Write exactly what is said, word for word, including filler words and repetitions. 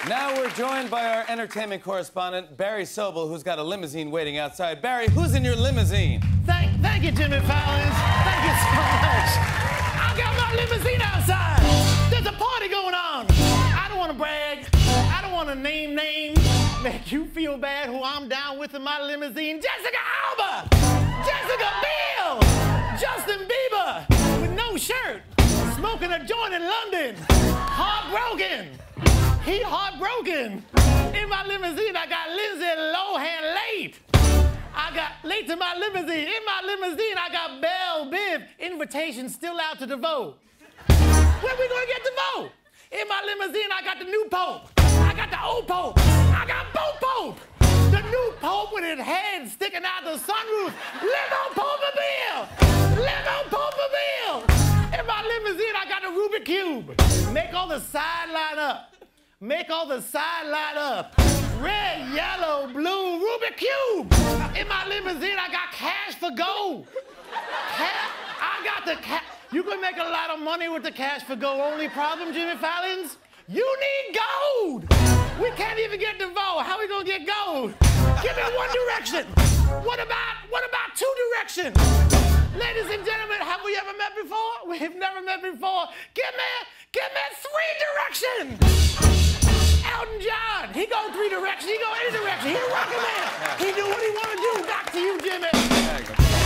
Now we're joined by our entertainment correspondent, Barry Sobel, who's got a limousine waiting outside. Barry, who's in your limousine? Thank, thank you, Jimmy Fallon. Thank you so much. I got my limousine outside. There's a party going on. I don't want to brag. I don't want to name names. Make you feel bad who I'm down with in my limousine. Jessica Alba, Jessica Biel, Justin Bieber with no shirt, smoking a joint in London, heartbroken. He heartbroken. In my limousine, I got Lindsay Lohan late. I got late to my limousine. In my limousine, I got Belle Biv. Invitation still out to the vote. When we gonna get the vote? In my limousine, I got the new Pope. I got the old Pope. I got both Pope. The new Pope with his head sticking out the sunroof. Live on Pope-a-Bill. Live on Pope-a-Bill. In my limousine, I got the Rubik's Cube. Make all the side line up. Make all the side line up. Red, yellow, blue, Rubik's Cube. In my limousine, I got cash for gold. Cash, I got the cash. You can make a lot of money with the cash for gold. Only problem, Jimmy Fallon's, you need gold. We can't even get the vote. How we gonna get gold? Give me one direction. What about, what about two directions? Ladies and gentlemen, have we ever met before? We've never met before. Give me, give me three directions. Elton John, he go three directions, he go any direction. He a rocket man. He do what he wanna do. Back to you, Jimmy.